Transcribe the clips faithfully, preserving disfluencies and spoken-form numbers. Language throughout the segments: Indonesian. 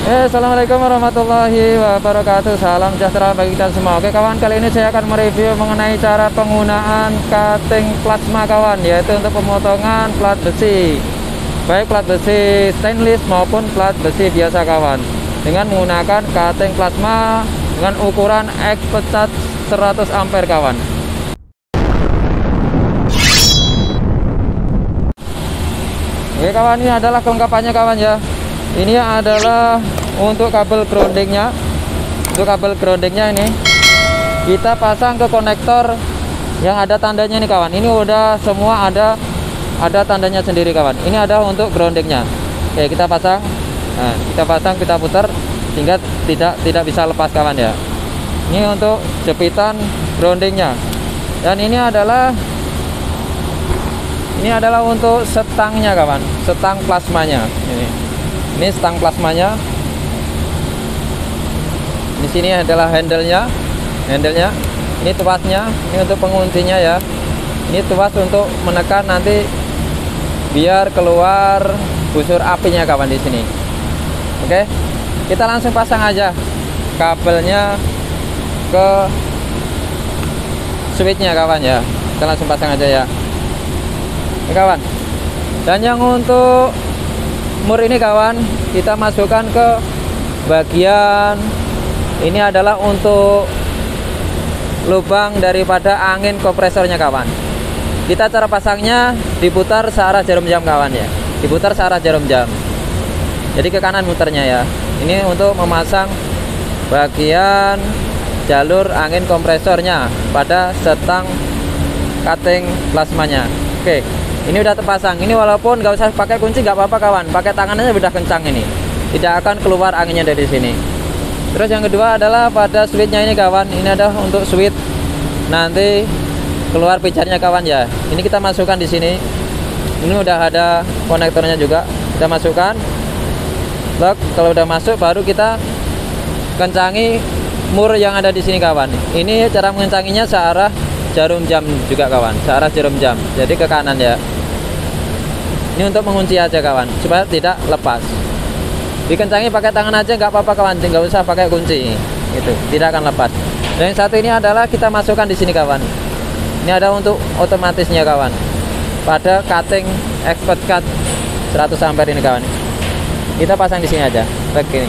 Eh, Assalamualaikum warahmatullahi wabarakatuh. Salam sejahtera bagi kita semua. Oke kawan, kali ini saya akan mereview mengenai cara penggunaan cutting plasma kawan, yaitu untuk pemotongan plat besi, baik plat besi stainless maupun plat besi biasa kawan, dengan menggunakan cutting plasma dengan ukuran expecat seratus ampere kawan. Oke kawan, ini adalah kelengkapannya kawan ya. Ini adalah untuk kabel groundingnya. Untuk kabel groundingnya ini kita pasang ke konektor yang ada tandanya nih kawan. Ini udah semua ada ada tandanya sendiri kawan. Ini ada untuk groundingnya. Oke, kita pasang. Nah, kita pasang, kita putar sehingga tidak tidak bisa lepas kawan ya. Ini untuk jepitan groundingnya. Dan ini adalah ini adalah untuk setangnya kawan, setang plasmanya ini. Ini stang plasmanya. Di sini adalah handle-nya, handle-nya. Ini tuasnya, ini untuk penguncinya ya. Ini tuas untuk menekan nanti biar keluar busur apinya kawan di sini. Oke, kita langsung pasang aja kabelnya ke switchnya kawan ya. Kita langsung pasang aja ya. Oke kawan. Dan yang untuk mur ini kawan, kita masukkan ke bagian ini adalah untuk lubang daripada angin kompresornya kawan. Kita cara pasangnya diputar searah jarum jam kawan ya, diputar searah jarum jam, jadi ke kanan muternya ya. Ini untuk memasang bagian jalur angin kompresornya pada setang cutting plasmanya. Oke, ini udah terpasang. Ini walaupun nggak usah pakai kunci nggak apa-apa kawan, pakai tangannya udah kencang, ini tidak akan keluar anginnya dari sini. Terus yang kedua adalah pada switchnya ini kawan. Ini ada untuk switch nanti keluar pijarnya kawan ya. Ini kita masukkan di sini. Ini udah ada konektornya juga. Kita masukkan. Lock. Kalau udah masuk baru kita kencangi mur yang ada di sini kawan. Ini cara mengencanginya searah jarum jam juga kawan, searah jarum jam. Jadi ke kanan ya. Ini untuk mengunci aja kawan, supaya tidak lepas. Dikencangi pakai tangan aja nggak apa-apa kawan, nggak usah pakai kunci. Itu tidak akan lepas. Dan yang satu ini adalah kita masukkan di sini kawan. Ini ada untuk otomatisnya kawan. Pada cutting expert cut seratus ampere ini kawan. Kita pasang di sini aja, begini.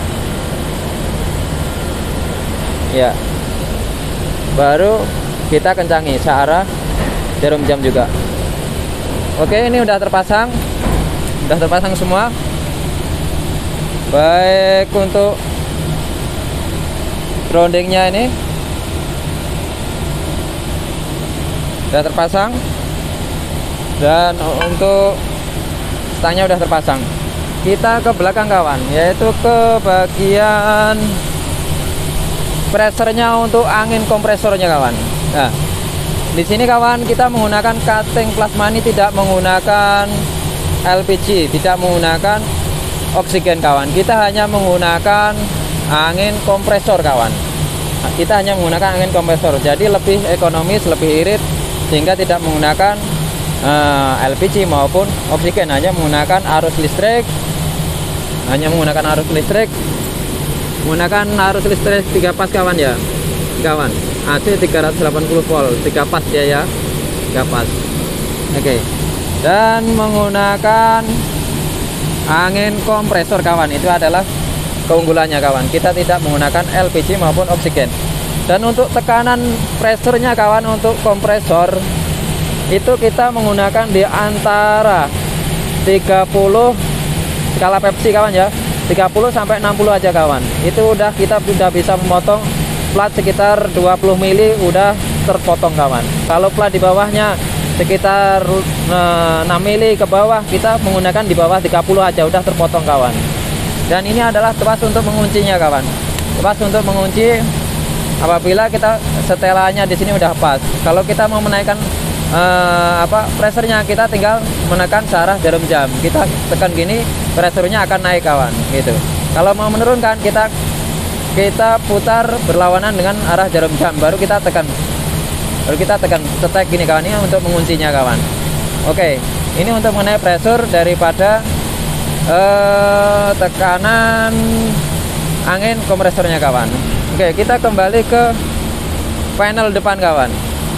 Ya. Baru kita kencangi searah jarum jam juga. Oke, ini udah terpasang, udah terpasang semua. Baik untuk groundingnya ini udah terpasang, dan untuk stangnya udah terpasang. Kita ke belakang kawan, yaitu ke bagian pressernya untuk angin kompresornya kawan. Nah, di sini kawan kita menggunakan cutting plasma ini tidak menggunakan L P G, tidak menggunakan oksigen kawan. Kita hanya menggunakan angin kompresor kawan. Kita hanya menggunakan angin kompresor, jadi lebih ekonomis, lebih irit, sehingga tidak menggunakan uh, L P G maupun oksigen. Hanya menggunakan arus listrik, hanya menggunakan arus listrik, menggunakan arus listrik tiga pas kawan ya, kawan. A C tiga ratus delapan puluh volt, tiga pas ya ya, tiga pas. Oke. Dan menggunakan angin kompresor kawan, itu adalah keunggulannya kawan. Kita tidak menggunakan L P G maupun oksigen. Dan untuk tekanan pressurnya kawan, untuk kompresor itu kita menggunakan di antara tiga puluh skala Pepsi kawan ya, tiga puluh sampai enam puluh aja kawan. Itu udah kita sudah bisa memotong plat sekitar dua puluh mili udah terpotong kawan. Kalau plat di bawahnya sekitar enam mili ke bawah, kita menggunakan di bawah tiga puluh aja udah terpotong kawan. Dan ini adalah tuas untuk menguncinya kawan. Tuas untuk mengunci apabila kita setelannya di sini udah pas. Kalau kita mau menaikkan eh, apa pressernya, kita tinggal menekan searah jarum jam. Kita tekan gini, pressurnya akan naik kawan gitu. Kalau mau menurunkan, kita kita putar berlawanan dengan arah jarum jam, baru kita tekan, baru kita tekan setek gini kawan. Ini untuk menguncinya kawan. Oke, ini untuk mengenai pressure daripada eh, tekanan angin kompresornya kawan. Oke, kita kembali ke panel depan kawan.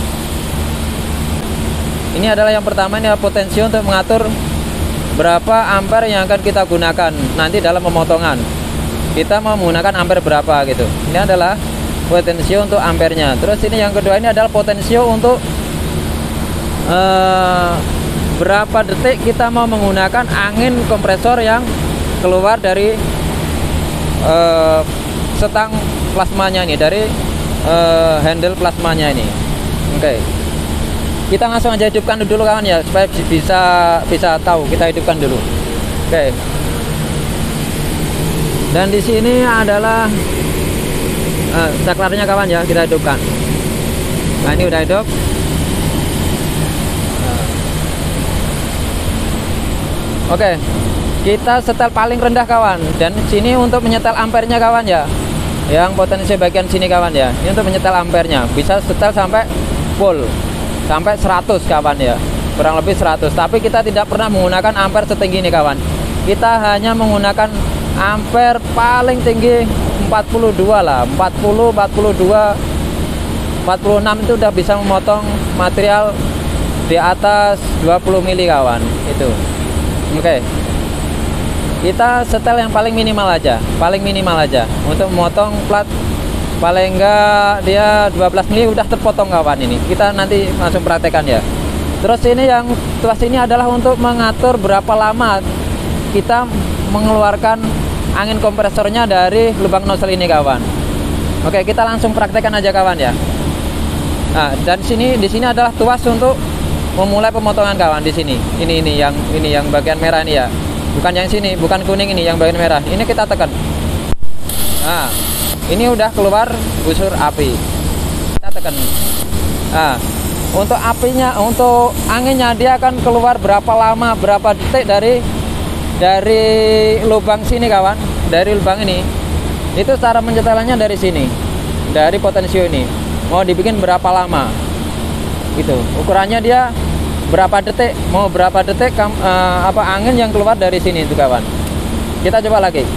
Ini adalah yang pertama, ini adalah potensi untuk mengatur berapa ampere yang akan kita gunakan nanti dalam pemotongan. Kita mau menggunakan ampere berapa gitu. Ini adalah potensi untuk ampernya. Terus ini yang kedua, ini adalah potensi untuk uh, berapa detik kita mau menggunakan angin kompresor yang keluar dari uh, setang plasmanya ini, dari uh, handle plasmanya ini. Oke, okay. Kita langsung aja hidupkan dulu kawan ya, supaya bisa bisa tahu. Kita hidupkan dulu. Oke. Okay. Dan di sini adalah uh, saklarnya kawan ya, kita hidupkan. Nah, ini udah hidup. Nah. Oke, okay. Kita setel paling rendah kawan. Dan sini untuk menyetel ampernya kawan ya. Yang potensi bagian sini kawan ya. Ini untuk menyetel ampernya. Bisa setel sampai full, sampai seratus kawan ya. Kurang lebih seratus. Tapi kita tidak pernah menggunakan ampere setinggi ini kawan. Kita hanya menggunakan ampere paling tinggi empat puluh dua lah, empat puluh, empat puluh dua, empat puluh enam itu udah bisa memotong material di atas dua puluh mili kawan itu. Oke, okay. Kita setel yang paling minimal aja, paling minimal aja untuk memotong plat. Paling enggak dia dua belas mili udah terpotong kawan ini. Kita nanti langsung praktekkan ya. Terus ini yang tuas ini adalah untuk mengatur berapa lama kita mengeluarkan angin kompresornya dari lubang nozzle ini kawan. Oke, kita langsung praktekkan aja kawan ya. Nah, dan sini di sini adalah tuas untuk memulai pemotongan kawan di sini. Ini ini yang ini yang bagian merah ini ya. Bukan yang sini, bukan kuning ini, yang bagian merah. Ini kita tekan. Nah, ini udah keluar busur api. Kita tekan. Nah, untuk apinya, untuk anginnya dia akan keluar berapa lama, berapa detik dari dari lubang sini kawan, dari lubang ini. Itu cara menyetelannya dari sini, dari potensio ini. Mau dibikin berapa lama itu ukurannya, dia berapa detik, mau berapa detik kam, uh, apa angin yang keluar dari sini itu kawan. Kita coba lagi.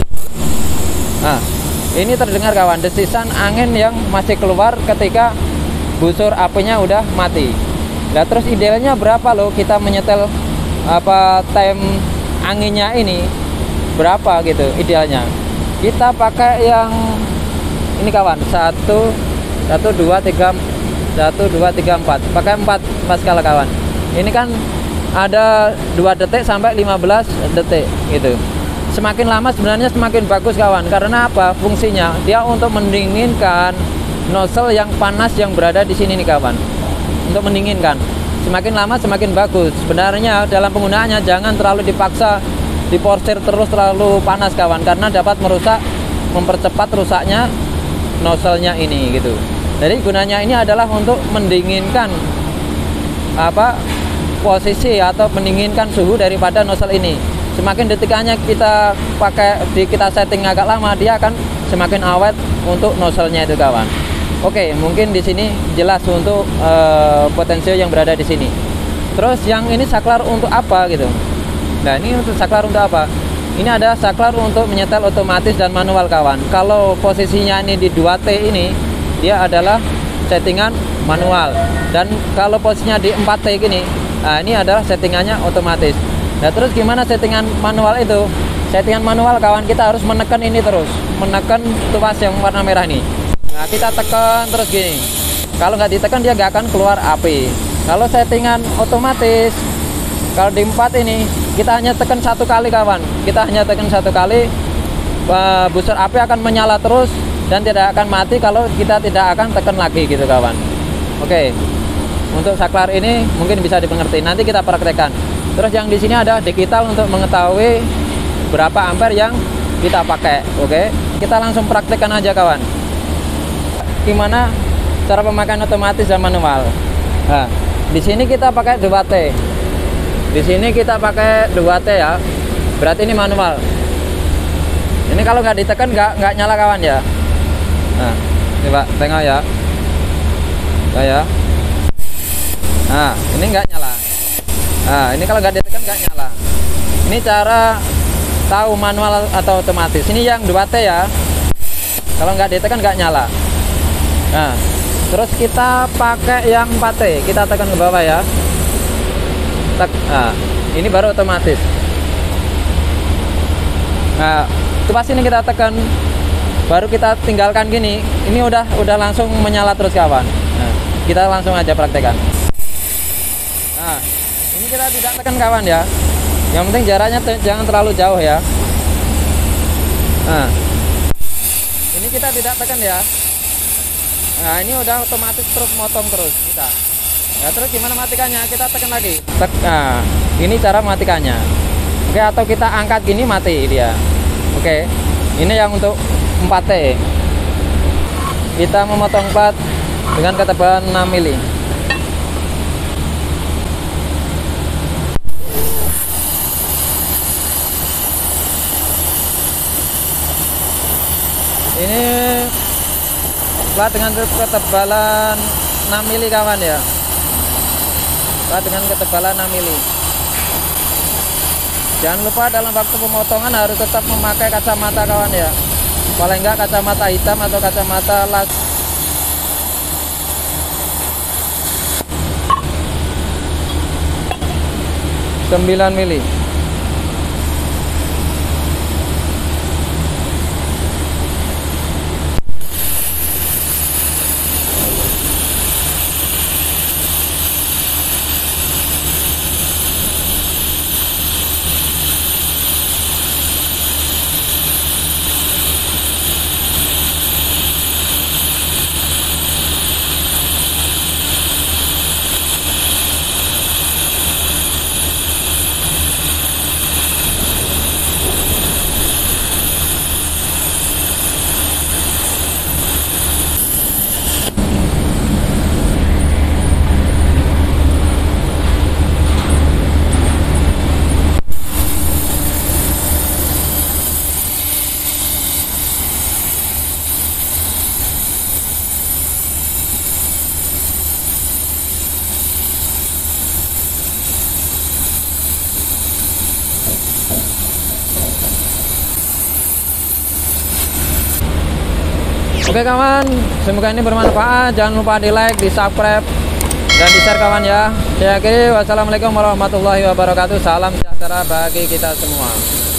Nah, ini terdengar kawan desisan angin yang masih keluar ketika busur apinya udah mati. Nah, terus idealnya berapa loh kita menyetel apa time anginnya ini berapa gitu idealnya. Kita pakai yang ini kawan, satu satu dua tiga satu dua tiga empat, pakai empat pas skala kawan. Ini kan ada dua detik sampai lima belas detik gitu. Semakin lama sebenarnya semakin bagus kawan. Karena apa fungsinya? Dia untuk mendinginkan nozzle yang panas yang berada di sini nih kawan, untuk mendinginkan. Semakin lama semakin bagus. Sebenarnya dalam penggunaannya jangan terlalu dipaksa diporsir terus terlalu panas kawan, karena dapat merusak, mempercepat rusaknya nozzle-nya ini gitu. Jadi gunanya ini adalah untuk mendinginkan apa posisi atau mendinginkan suhu daripada nozzle ini. Semakin detikannya kita pakai di kita setting agak lama, dia akan semakin awet untuk nozzle-nya itu kawan. Oke, mungkin di sini jelas untuk uh, potensi yang berada di sini. Terus yang ini saklar untuk apa gitu? Nah, ini untuk saklar untuk apa? Ini ada saklar untuk menyetel otomatis dan manual kawan. Kalau posisinya ini di dua T ini, dia adalah settingan manual. Dan kalau posisinya di empat T gini, nah ini adalah settingannya otomatis. Nah, terus gimana settingan manual itu? Settingan manual kawan, kita harus menekan ini terus, menekan tuas yang warna merah ini. Nah, kita tekan terus gini. Kalau nggak ditekan dia nggak akan keluar api. Kalau settingan otomatis, kalau di empat ini kita hanya tekan satu kali kawan. Kita hanya tekan satu kali, busur api akan menyala terus dan tidak akan mati kalau kita tidak akan tekan lagi gitu kawan. Oke, untuk saklar ini mungkin bisa dimengerti. Nanti kita praktekkan. Terus yang di sini ada digital untuk mengetahui berapa ampere yang kita pakai. Oke, kita langsung praktekkan aja kawan. Gimana cara pemakaian otomatis dan manual? Nah, di sini kita pakai dua T. Di sini kita pakai dua T ya. Berarti ini manual. Ini kalau nggak ditekan nggak nggak nyala kawan ya. Nah, coba tengok ya. Nah, ya. Nah, ini nggak nyala. Nah, ini kalau nggak ditekan nggak nyala. Ini cara tahu manual atau otomatis. Ini yang dua T ya. Kalau nggak ditekan nggak nyala. Nah, terus kita pakai yang empat T. Kita tekan ke bawah ya. Tek. Nah, ini baru otomatis. Nah, pas ini kita tekan, baru kita tinggalkan gini. Ini udah udah langsung menyala terus kawan. Nah, kita langsung aja praktekkan. Nah, ini kita tidak tekan kawan ya. Yang penting jaraknya jangan terlalu jauh ya. Nah, ini kita tidak tekan ya. Nah, ini udah otomatis terus motong terus kita. Ya, terus gimana matikannya? Kita tekan lagi. Tek, nah, ini cara matikannya. Oke, atau kita angkat gini mati dia. Oke, ini yang untuk empat T. Kita memotong plat dengan ketebalan enam mili. Ini plat dengan ketebalan enam mili kawan ya. Plat dengan ketebalan enam mili. Jangan lupa dalam waktu pemotongan harus tetap memakai kacamata kawan ya. Paling enggak kacamata hitam atau kacamata las. sembilan mili. Oke kawan, semoga ini bermanfaat. Jangan lupa di like, di subscribe, dan di share kawan ya. Saya akhiri, wassalamualaikum warahmatullahi wabarakatuh. Salam sejahtera bagi kita semua.